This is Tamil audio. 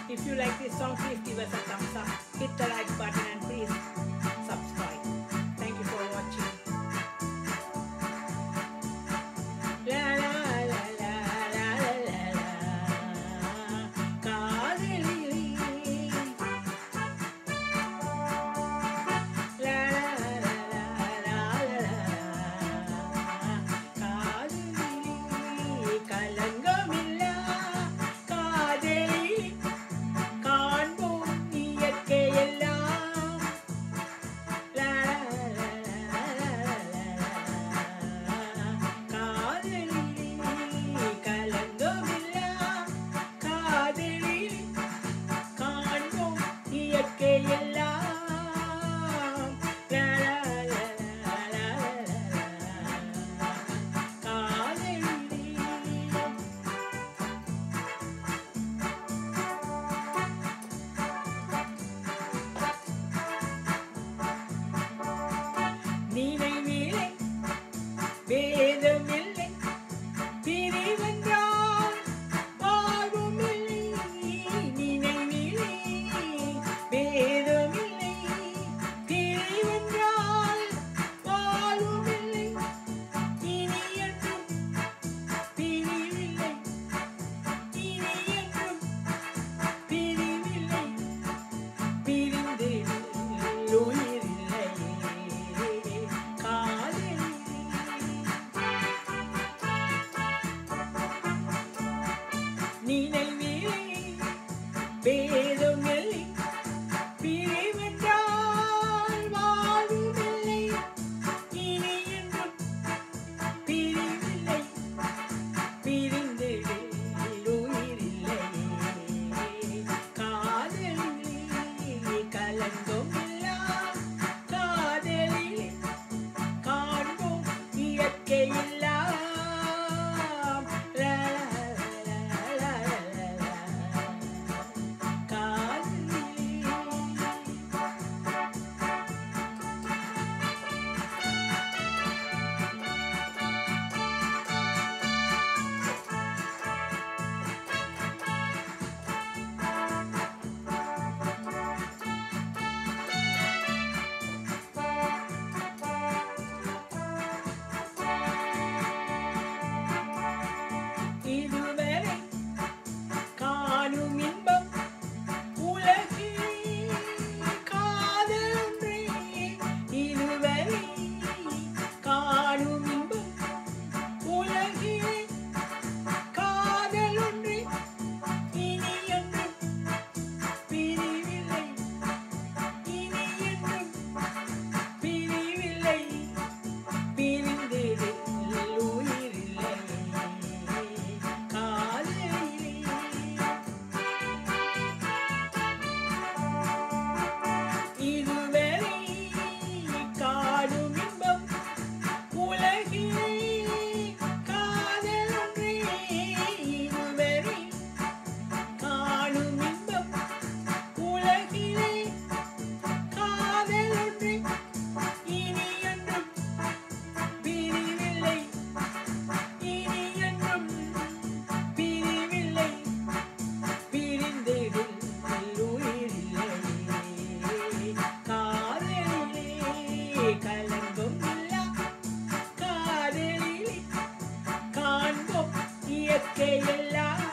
If you like this song, please give us a thumbs up, hit the like button and please subscribe. Thank you for watching. La la la la la la la காதலிலே la la la la la காதலிலே கலங்கமில்லா காதலிலே காண்போம் இயற்கையெல்லாம் la la la la காதலிலே கலங்கமில்லா காதலிலே காண்போம் இயற்கையெல்லாம் la la la la la காதலிலே நினைவிலே வேதமில்லை பிரிவென்றால் வாழ்வுமில்லை நினைவிலே வேதமில்லை பிரிவென்றால் வாழ்வுமில்லை இனி என்றும் பிரிவில்லை இனி என்றும் பிரிவில்லை பிரிந்திடில் உயிரில்லை காதலிலே நினைவிலே வேதமில்லை பிரிவென்றால் வாழ்வுமில்லை இனி என்றும் பிரிவில்லை பிரிந்திடில் உயிரில்லை காதலிலே கலங்கமில்லா காதலிலே காண்போம் இயற்கையெல்லாம் la la la la la காதலிலே இதுவரை காணும் இன்பம் உலகிலே காதலொன்றே இதுவரை காணும் இன்பம் உலகிலே காதலொன்றே இனி என்றும் பிரிவில்லை இனி என்றும் பிரிவில்லை பிரிந்திடில் உயிரில்லை காதலிலே இதுவரை காணும் இன்பம் உலகிலே காதலொன்றே இதுவரை காணும் இன்பம் உலகிலே காதலொன்றே இனி என்றும் பிரிவில்லை இனி என்றும் பிரிவில்லை பிரிந்திடில் உயிரில்லை காதலிலே கலங்கமில்லா காதலிலே காண்போம் இயற்கையெல்லாம்